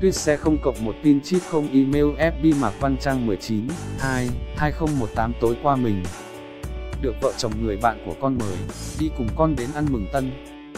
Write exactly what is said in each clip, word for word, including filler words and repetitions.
Tuyết xe không cộng một pin chip không email ép bê Mạc Văn Trang mười chín, hai, hai không một tám tối qua mình được vợ chồng người bạn của con mời, đi cùng con đến ăn mừng tân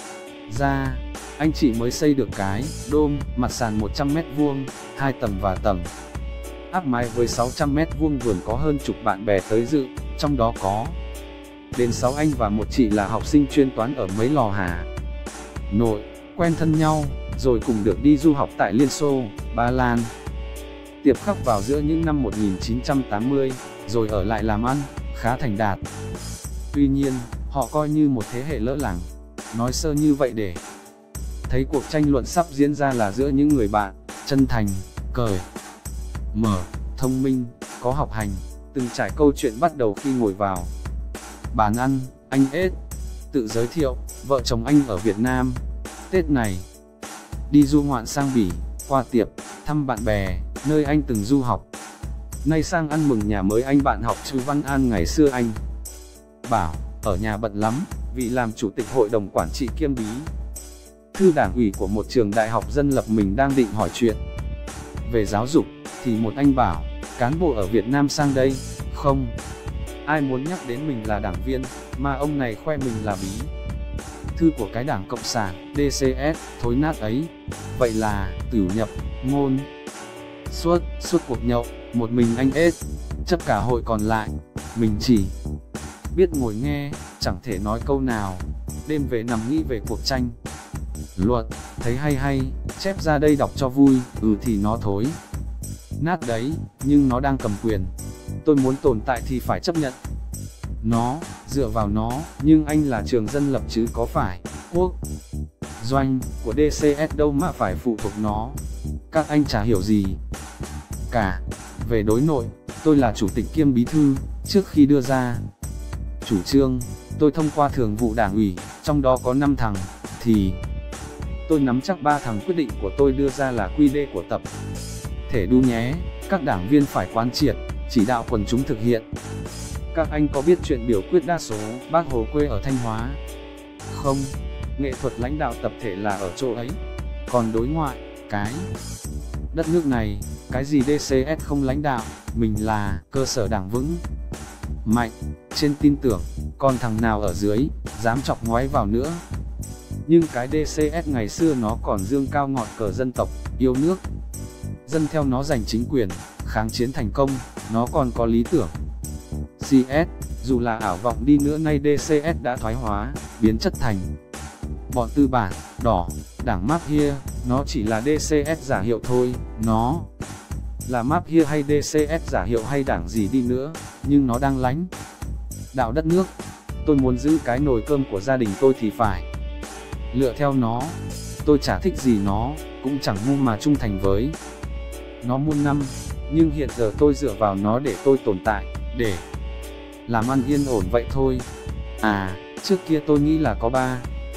gia. Anh chị mới xây được cái đôm, mặt sàn một trăm mét vuông, hai tầng và tầng áp mái với sáu trăm mét vuông, vườn có hơn chục bạn bè tới dự, trong đó có đến sáu anh và một chị là học sinh chuyên toán ở mấy lò Hà Nội, quen thân nhau, rồi cùng được đi du học tại Liên Xô, Ba Lan. Tiệp khắc vào giữa những năm một nghìn chín trăm tám mươi, rồi ở lại làm ăn, khá thành đạt. Tuy nhiên, họ coi như một thế hệ lỡ làng. Nói sơ như vậy để thấy cuộc tranh luận sắp diễn ra là giữa những người bạn, chân thành, cởi mở, thông minh, có học hành. Từng trải câu chuyện bắt đầu khi ngồi vào bàn ăn. Anh ết tự giới thiệu, vợ chồng anh ở Việt Nam, Tết này đi du ngoạn sang Bỉ, qua tiệp, thăm bạn bè, nơi anh từng du học. Nay sang ăn mừng nhà mới anh bạn học Chu Văn An ngày xưa anh bảo, ở nhà bận lắm, vì làm chủ tịch hội đồng quản trị kiêm bí thư đảng ủy của một trường đại học dân lập. Mình đang định hỏi chuyện về giáo dục, thì một anh bảo, cán bộ ở Việt Nam sang đây, không ai muốn nhắc đến mình là đảng viên, mà ông này khoe mình là bí thư của cái đảng Cộng sản, đê xê ét, thối nát ấy. Vậy là, tửu nhập, ngôn suốt, suốt cuộc nhậu, một mình anh ết chấp cả hội, còn lại mình chỉ biết ngồi nghe, chẳng thể nói câu nào. Đêm về nằm nghĩ về cuộc tranh luận, thấy hay hay, chép ra đây đọc cho vui. Ừ thì nó thối nát đấy, nhưng nó đang cầm quyền, tôi muốn tồn tại thì phải chấp nhận nó, dựa vào nó. Nhưng anh là trường dân lập chứ có phải quốc doanh của đê xê ét đâu mà phải phụ thuộc nó. Các anh chả hiểu gì cả về đối nội. Tôi là chủ tịch kiêm bí thư. Trước khi đưa ra chủ trương, tôi thông qua thường vụ đảng ủy, trong đó có năm thằng, thì tôi nắm chắc ba thằng quyết định của tôi đưa ra là quy đê của tập thể đu nhé. Các đảng viên phải quán triệt, chỉ đạo quần chúng thực hiện. Các anh có biết chuyện biểu quyết đa số Bác Hồ quê ở Thanh Hóa không? Nghệ thuật lãnh đạo tập thể là ở chỗ ấy. Còn đối ngoại, cái đất nước này, cái gì đê xê ét không lãnh đạo, mình là cơ sở đảng vững mạnh, trên tin tưởng, còn thằng nào ở dưới dám chọc ngoái vào nữa. Nhưng cái đê xê ét ngày xưa nó còn dương cao ngọn cờ dân tộc, yêu nước, dân theo nó giành chính quyền, kháng chiến thành công. Nó còn có lý tưởng xê ét, dù là ảo vọng đi nữa, nay đê xê ét đã thoái hóa, biến chất thành bọn tư bản, đỏ, đảng Mafia. Nó chỉ là đê xê ét giả hiệu thôi. Nó là Mafia hay đê xê ét giả hiệu hay đảng gì đi nữa, nhưng nó đang lãnh đạo đất nước. Tôi muốn giữ cái nồi cơm của gia đình tôi thì phải lựa theo nó. Tôi chả thích gì nó, cũng chẳng ngu mà trung thành với nó muôn năm. Nhưng hiện giờ tôi dựa vào nó để tôi tồn tại, để làm ăn yên ổn vậy thôi. À, trước kia tôi nghĩ là có ba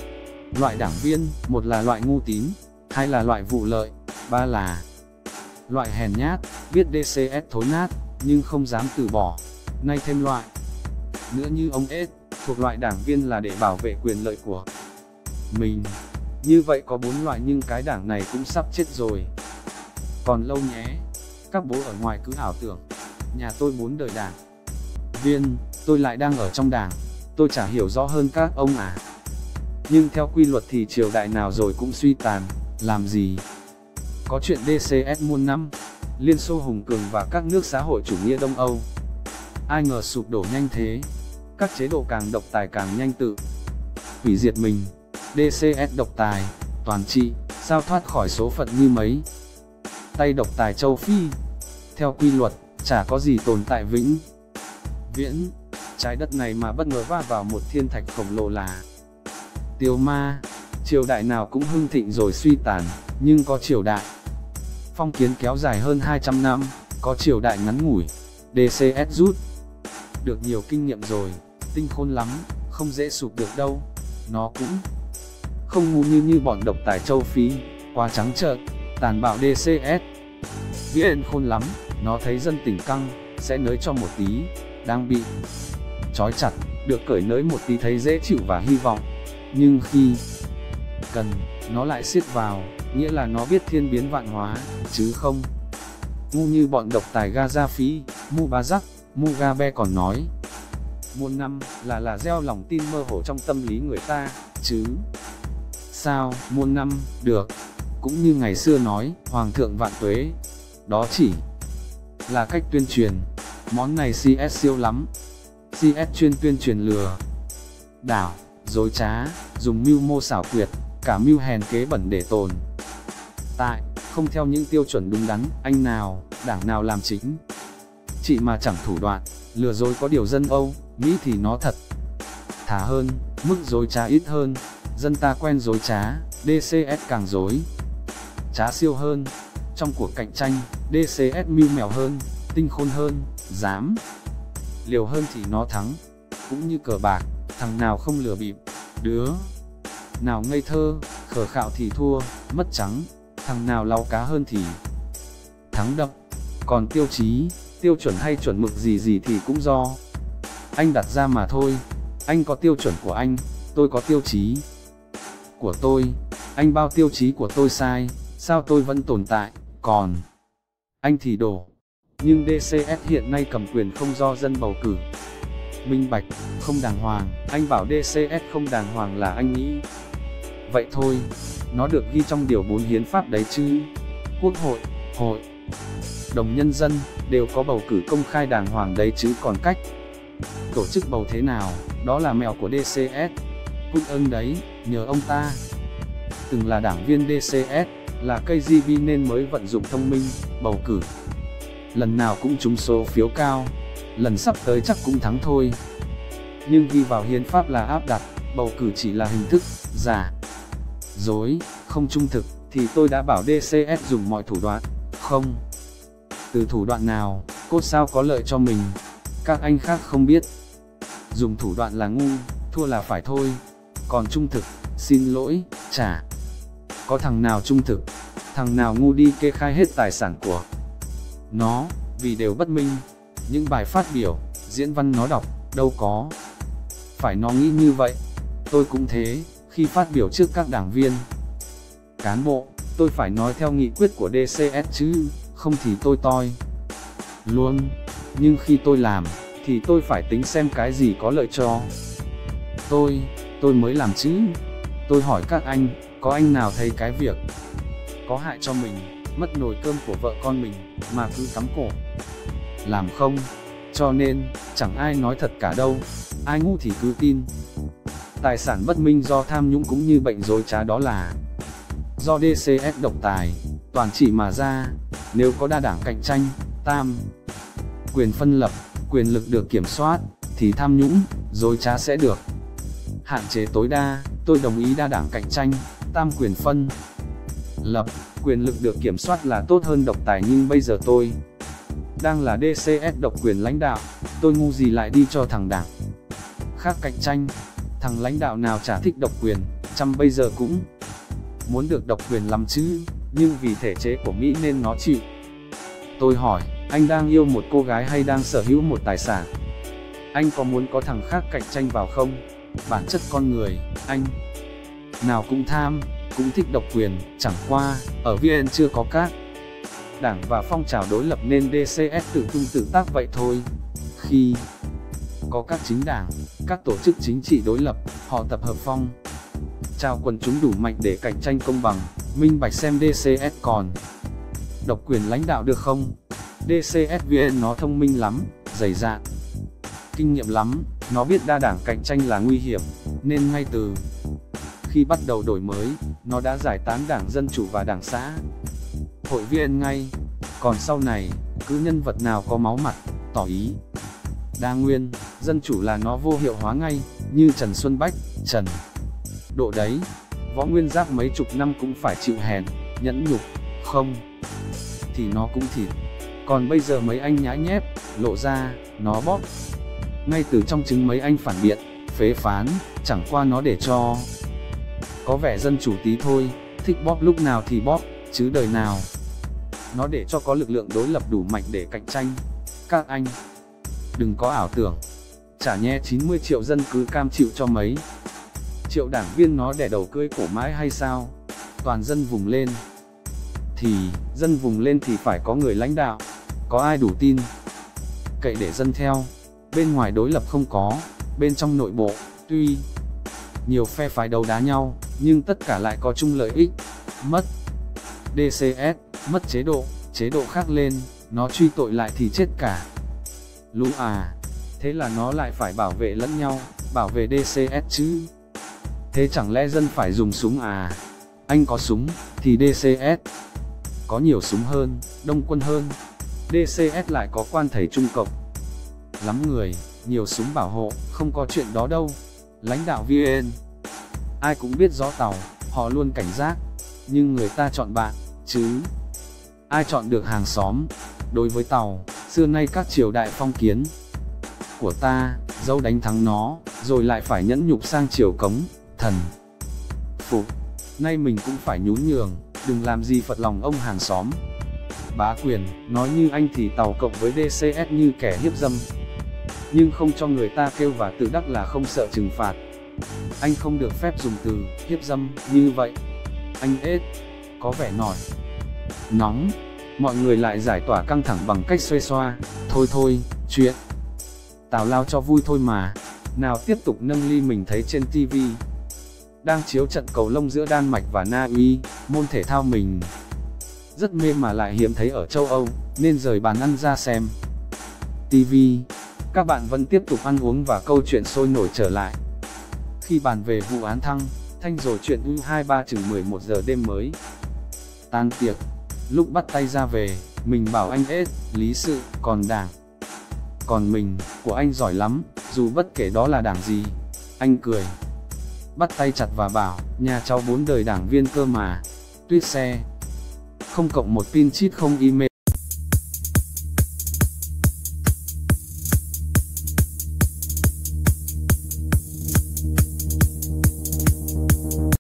loại đảng viên, một là loại ngu tín, hai là loại vụ lợi, ba là loại hèn nhát, biết đê xê ét thối nát, nhưng không dám từ bỏ. Nay thêm loại nữa như ông ết, thuộc loại đảng viên là để bảo vệ quyền lợi của mình. Như vậy có bốn loại, nhưng cái đảng này cũng sắp chết rồi. Còn lâu nhé. Các bố ở ngoài cứ ảo tưởng nhà tôi bốn đời đảng viên, tôi lại đang ở trong đảng. Tôi chả hiểu rõ hơn các ông à. Nhưng theo quy luật thì triều đại nào rồi cũng suy tàn, làm gì có chuyện đê xê ét muôn năm. Liên Xô hùng cường và các nước xã hội chủ nghĩa Đông Âu, ai ngờ sụp đổ nhanh thế. Các chế độ càng độc tài càng nhanh tự hủy diệt mình. đê xê ét độc tài, toàn trị, sao thoát khỏi số phận như mấy tay độc tài châu Phi. Theo quy luật, chả có gì tồn tại vĩnh viễn. Trái đất này mà bất ngờ va vào một thiên thạch khổng lồ là tiêu ma. Triều đại nào cũng hưng thịnh rồi suy tàn, nhưng có triều đại phong kiến kéo dài hơn hai trăm năm, có triều đại ngắn ngủi. đê xê ét rút được nhiều kinh nghiệm rồi, tinh khôn lắm, không dễ sụp được đâu. Nó cũng không ngu như như bọn độc tài châu Phi, quá trắng trợn, tàn bạo. đê xê ét viễn khôn lắm, nó thấy dân tỉnh căng, sẽ nới cho một tí, đang bị trói chặt, được cởi nới một tí thấy dễ chịu và hy vọng. Nhưng khi cần, nó lại siết vào, nghĩa là nó biết thiên biến vạn hóa, chứ không ngu như bọn độc tài Gaddafi, Mubarak, Mugabe còn nói. Muôn năm là là gieo lòng tin mơ hồ trong tâm lý người ta, chứ sao muôn năm được. Cũng như ngày xưa nói, Hoàng thượng vạn tuế, đó chỉ là cách tuyên truyền. Món này xê ét siêu lắm. xê ét chuyên tuyên truyền lừa đảo, dối trá, dùng mưu mô xảo quyệt, cả mưu hèn kế bẩn để tồn tại, không theo những tiêu chuẩn đúng đắn. Anh nào, đảng nào làm chính trị mà chẳng thủ đoạn lừa dối. Có điều dân Âu, Mỹ thì nó thật thà hơn, mức dối trá ít hơn. Dân ta quen dối trá, đê xê ét càng dối trá siêu hơn. Trong cuộc cạnh tranh, đê xê ét mưu mèo hơn, tinh khôn hơn, dám liều hơn thì nó thắng. Cũng như cờ bạc, thằng nào không lừa bịp, đứa nào ngây thơ, khờ khạo thì thua, mất trắng. Thằng nào láu cá hơn thì thắng đậm. Còn tiêu chí, tiêu chuẩn hay chuẩn mực gì gì thì cũng do anh đặt ra mà thôi. Anh có tiêu chuẩn của anh, tôi có tiêu chí của tôi. Anh bao tiêu chí của tôi sai, sao tôi vẫn tồn tại, còn anh thì đổ. Nhưng đê xê ét hiện nay cầm quyền không do dân bầu cử, minh bạch, không đàng hoàng. Anh bảo đê xê ét không đàng hoàng là anh nghĩ vậy thôi. Nó được ghi trong điều bốn hiến pháp đấy chứ. Quốc hội, hội đồng nhân dân đều có bầu cử công khai đàng hoàng đấy chứ. Còn cách tổ chức bầu thế nào, đó là mẹo của đê xê ét. Cút ơn đấy, nhờ ông ta từng là đảng viên đê xê ét, là ca giê bê nên mới vận dụng thông minh, bầu cử lần nào cũng trúng số phiếu cao, lần sắp tới chắc cũng thắng thôi. Nhưng ghi vào hiến pháp là áp đặt, bầu cử chỉ là hình thức, giả dối, không trung thực, thì tôi đã bảo đê xê ét dùng mọi thủ đoạn. Không từ thủ đoạn nào, cốt sao có lợi cho mình. Các anh khác không biết, dùng thủ đoạn là ngu, thua là phải thôi. Còn trung thực, xin lỗi, chả có thằng nào trung thực, thằng nào ngu đi kê khai hết tài sản của nó, vì đều bất minh. Những bài phát biểu, diễn văn nó đọc, đâu có phải nó nghĩ như vậy. Tôi cũng thế, khi phát biểu trước các đảng viên, cán bộ, tôi phải nói theo nghị quyết của đê xê ét chứ, không thì tôi toi luôn. Nhưng khi tôi làm, thì tôi phải tính xem cái gì có lợi cho tôi, tôi mới làm chứ. Tôi hỏi các anh, có anh nào thấy cái việc có hại cho mình, mất nồi cơm của vợ con mình, mà cứ cắm cổ làm không? Cho nên, chẳng ai nói thật cả đâu, ai ngu thì cứ tin. Tài sản bất minh do tham nhũng cũng như bệnh dối trá đó là do đê xê ét độc tài, toàn trị mà ra. Nếu có đa đảng cạnh tranh, tam quyền phân lập, quyền lực được kiểm soát, thì tham nhũng, dối trá sẽ được hạn chế tối đa. Tôi đồng ý đa đảng cạnh tranh, tam quyền phân lập, quyền lực được kiểm soát là tốt hơn độc tài. Nhưng bây giờ tôi đang là đê xê ét độc quyền lãnh đạo, tôi ngu gì lại đi cho thằng đảng khác cạnh tranh. Thằng lãnh đạo nào chả thích độc quyền, chăm bây giờ cũng muốn được độc quyền lắm chứ, nhưng vì thể chế của Mỹ nên nó chịu. Tôi hỏi, anh đang yêu một cô gái hay đang sở hữu một tài sản? Anh có muốn có thằng khác cạnh tranh vào không? Bản chất con người, anh nào cũng tham, cũng thích độc quyền. Chẳng qua, ở vê en chưa có các đảng và phong trào đối lập nên đê xê ét tự tung tự tác vậy thôi. Khi có các chính đảng, các tổ chức chính trị đối lập, họ tập hợp phong trào quần chúng đủ mạnh để cạnh tranh công bằng, minh bạch xem đê xê ét còn độc quyền lãnh đạo được không. đê xê ét vê en nó thông minh lắm, dày dạn, kinh nghiệm lắm, nó biết đa đảng cạnh tranh là nguy hiểm, nên ngay từ khi bắt đầu đổi mới, nó đã giải tán Đảng Dân Chủ và Đảng Xã Hội vê en ngay. Còn sau này, cứ nhân vật nào có máu mặt, tỏ ý đa nguyên, dân chủ là nó vô hiệu hóa ngay, như Trần Xuân Bách, Trần Độ đấy. Võ Nguyên Giáp mấy chục năm cũng phải chịu hèn, nhẫn nhục, không thì nó cũng thịt. Còn bây giờ mấy anh nhã nhép, lộ ra, nó bóp ngay từ trong trứng. Mấy anh phản biện, phế phán, chẳng qua nó để cho có vẻ dân chủ tí thôi, thích bóp lúc nào thì bóp, chứ đời nào nó để cho có lực lượng đối lập đủ mạnh để cạnh tranh. Các anh đừng có ảo tưởng, chả nhẽ chín mươi triệu dân cứ cam chịu cho mấy triệu đảng viên nó đẻ đầu cưỡi cổ mãi hay sao? toàn dân vùng lên. Thì, dân vùng lên thì phải có người lãnh đạo, có ai đủ tin cậy để dân theo. Bên ngoài đối lập không có, bên trong nội bộ, tuy nhiều phe phái đấu đá nhau, nhưng tất cả lại có chung lợi ích. Mất đê xê ét, mất chế độ, chế độ khác lên, nó truy tội lại thì chết cả lũ à. Thế là nó lại phải bảo vệ lẫn nhau, bảo vệ đê xê ét chứ. Thế chẳng lẽ dân phải dùng súng à? Anh có súng, thì đê xê ét có nhiều súng hơn, đông quân hơn. đê xê ét lại có quan thầy trung cộng lắm người, nhiều súng bảo hộ, không có chuyện đó đâu. Lãnh đạo vê en, ai cũng biết rõ Tàu, họ luôn cảnh giác, nhưng người ta chọn bạn, chứ ai chọn được hàng xóm. Đối với Tàu, xưa nay các triều đại phong kiến của ta, dẫu đánh thắng nó, rồi lại phải nhẫn nhục sang triều Cống, Thần, Phục. Nay mình cũng phải nhún nhường, đừng làm gì phật lòng ông hàng xóm. Bá quyền, nói như anh thì Tàu cộng với đê xê ét như kẻ hiếp dâm, nhưng không cho người ta kêu và tự đắc là không sợ trừng phạt. Anh không được phép dùng từ hiếp dâm như vậy. Anh ết có vẻ nổi nóng, mọi người lại giải tỏa căng thẳng bằng cách xuê xoa. Thôi thôi, chuyện tào lao cho vui thôi mà. Nào tiếp tục nâng ly. Mình thấy trên ti vi đang chiếu trận cầu lông giữa Đan Mạch và Na Uy, môn thể thao mình rất mê mà lại hiếm thấy ở châu Âu, nên rời bàn ăn ra xem ti vi. Các bạn vẫn tiếp tục ăn uống và câu chuyện sôi nổi trở lại. Khi bàn về vụ án Thăng, Thanh rồi chuyện U hai mươi ba chừng mười một giờ đêm mới tan tiệc. Lúc bắt tay ra về, mình bảo anh ết, lý sự, còn đảng, còn mình, của anh giỏi lắm, dù bất kể đó là đảng gì. Anh cười, bắt tay chặt và bảo, nhà cháu bốn đời đảng viên cơ mà. Tuyết xe, không cộng một pin chip không email.